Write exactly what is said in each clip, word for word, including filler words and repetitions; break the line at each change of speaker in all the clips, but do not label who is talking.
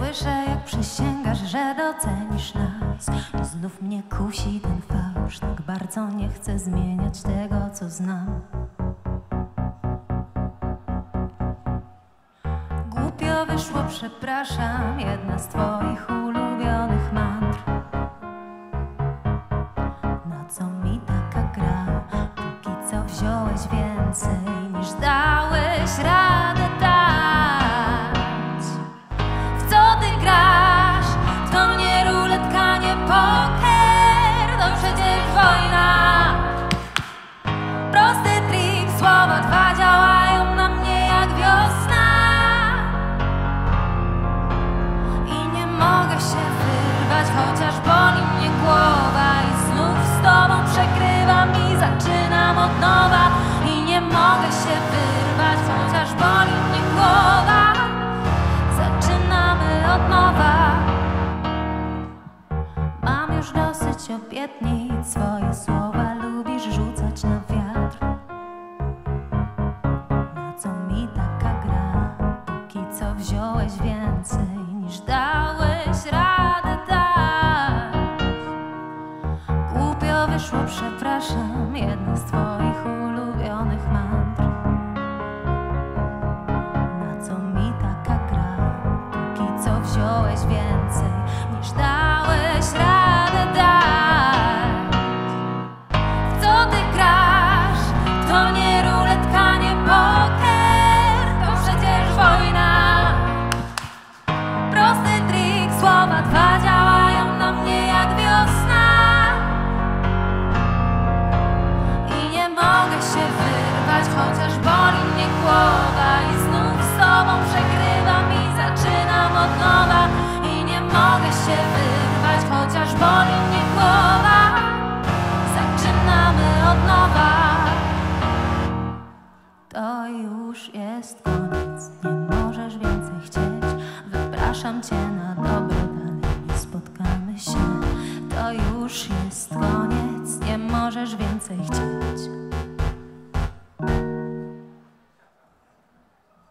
Słyszę, jak przysięgasz, że docenisz nas. Znów mnie kusi ten fałsz, tak bardzo nie chcę zmieniać tego, co znam. Głupio wyszło, przepraszam, jedna z twoich ulubionych mantr. Na co mi taka gra, póki co wziąłeś więcej niż dałeś radę dać. W co ty grasz? To nie ruletka, nie poker, to przecież wojna. Prosty trik, słowa dwa działają na mnie jak wiosna. I nie mogę się wyrwać, chociaż boli mnie głowa. I znów z tobą przegrywam i zaczynam od nowa. I nie mogę się wyrwać, chociaż boli mnie głowa. Zaczynamy od nowa. Mam już dosyć obietnic, swoje słowa lubisz rzucać na wiatr. Na co mi taka gra, póki co wziąłeś więcej niż dałeś radę dać. Głupio wyszło, przepraszam, jedna z twoich ulubionych mantr. Na co mi taka gra, póki co wziąłeś więcej niż dałeś radę dać. W co ty grasz? To nie ruletka, nie poker, to przecież wojna. Prosty trik, słowa dwa działają na mnie jak wiosna. I nie mogę się wyrwać, chociaż boli mnie głowa. I znów z tobą przegrywam i zaczynam od nowa. I nie mogę się wyrwać, chociaż boli mnie głowa. Zaczynamy od nowa. To już jest koniec, nie możesz więcej chcieć. Wypraszam cię na dobre, dalej nie spotkamy się. To już jest koniec, nie możesz więcej chcieć.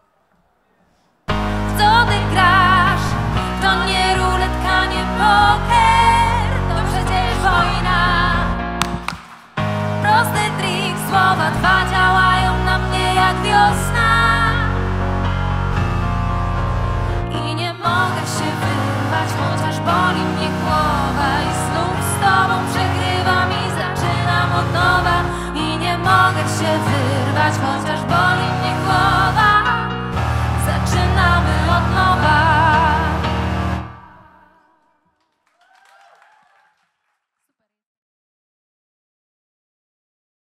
W co ty grasz? To nie ruletka, nie poker.